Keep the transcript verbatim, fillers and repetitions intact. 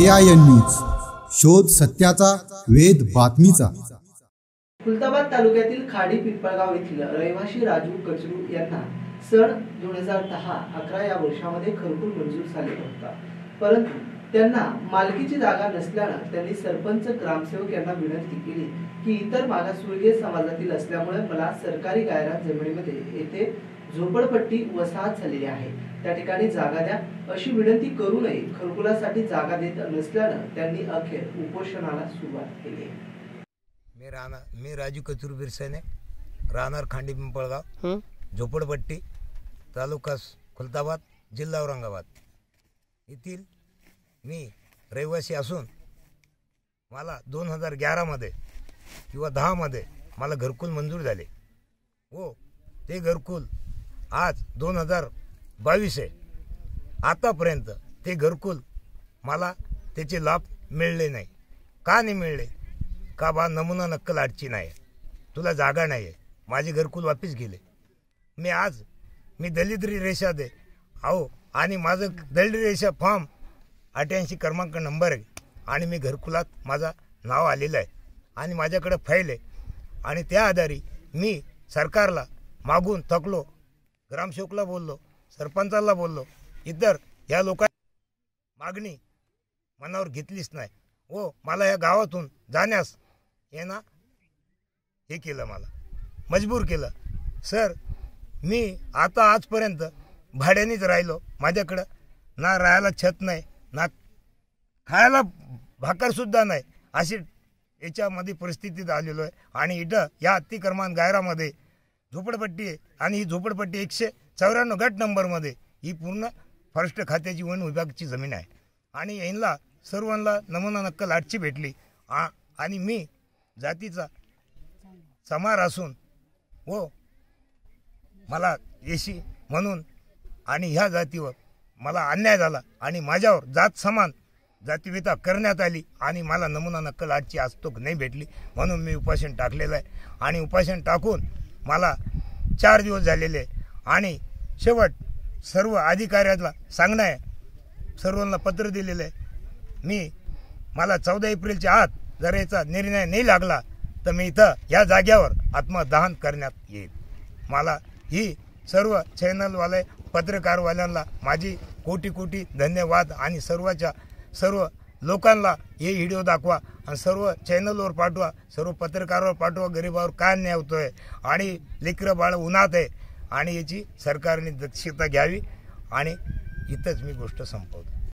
AIN news, शोध सत्याचा, वेध बातमीचा। खुलताबाद तालुक्यातील खाडी पिंपळगाव येथील रहिवासी राजू कचरू यांना सन दोन हजार दहा अकरा या वर्षामध्ये घरकुल मंजूर झाले होता, परंतु त्यांना मालकीची जागा नसल्याने त्यांनी सरपंच ग्रामसेवक यांना विनंती केली की इतर मागासवर्गीय समाजातील असल्यामुळे मला सरकारी गायरान जमिनीमध्ये येथे झोपडपट्टी वसाहत झालेली आहे, त्या ठिकाणी जागा द्या अशी विनंती करूनही घरकुलासाठी जागा देत नसल्याने त्यांनी अखेर उपोषणाला सुरुवात केली। मी राणा मी राजू कचरू बिरसेने राहणार खांडी पिंपळगाव, झोपडपट्टी, तालुका खुलताबाद, जिल्हा औरंगाबाद येथील मी रहिवासी असून मला दोन हजार ग्यारामध्ये किंवा दहामध्ये मला घरकुल मंजूर झाले व ते घरकुल आज दोन हजार बावीस आहे। आतापर्यंत ते घरकुल मला त्याचे लाभ मिळले नाही। का नाही मिळले? का बा नमुना नक्कल अडची नाही, तुला जागा नाही आहे, माझे घरकुल वापस गेले। मी आज मी दलिद्री रेषा दे अहो आणि माझं दलिद्री रेषा फॉर्म अठ्ठ्याऐंशी क्रमांक नंबर आहे आणि मी घरकुलात माझा नाव आलेलं आहे आणि माझ्याकडे फाईल आहे आणि त्या आधारे मी सरकारला मागून थकलो, ग्रामसेवकला बोललो, सरपंचाला बोललो, इतर या लोकांनी मागणी मनावर घेतलीच नाही व मला या गावातून जाण्यास येणं हे केलं, मला मजबूर केलं। सर मी आता आजपर्यंत भाड्यानेच राहिलो, माझ्याकडं ना राहायला छत नाही, ना खायला भाकरसुद्धा नाही, अशी याच्यामध्ये परिस्थितीत आलेलो आहे। आणि इथं या अतिक्रमण गायरामध्ये झोपडपट्टी आहे आणि ही झोपडपट्टी एकशे चौऱ्याण्णव गट नंबरमध्ये ही पूर्ण फॉरेस्ट खात्याची वन विभागाची जमीन आहे आणि यांना सर्वांना नमुना नक्कल आठची भेटली आ आणि मी जातीचा समार असून व मला एशी म्हणून आणि ह्या जातीवर मला अन्याय झाला आणि माझ्यावर जात समान जातीविता करण्यात आली आणि मला नमुना नक्कल आठची आजतोक नाही भेटली, म्हणून मी उपोषण टाकलेलं आहे। आणि उपोषण टाकून मला चार दिवस झालेले आणि शेवट सर्व अधिकाऱ्याला सांगणं आहे, सर्वांना पत्र दिलेलं आहे। मी मला चौदा एप्रिलच्या आत जर याचा निर्णय नाही लागला तर मी इथं या जाग्यावर आत्मदहन करण्यात येईल। मला ही सर्व चॅनलवाले पत्रकारवाल्यांना माझी कोटी कोटी धन्यवाद आणि सर्वच्या सर्व लोकांना हे व्हिडिओ दाखवा आणि सर्व चॅनलवर पाठवा, सर्व पत्रकारावर पाठवा, गरिबावर काय अन्याय होतोय आणि लेकरं बाळ उन्हात आहे आणि याची सरकारने दक्षता घ्यावी आणि इथंच मी गोष्ट संपवतो।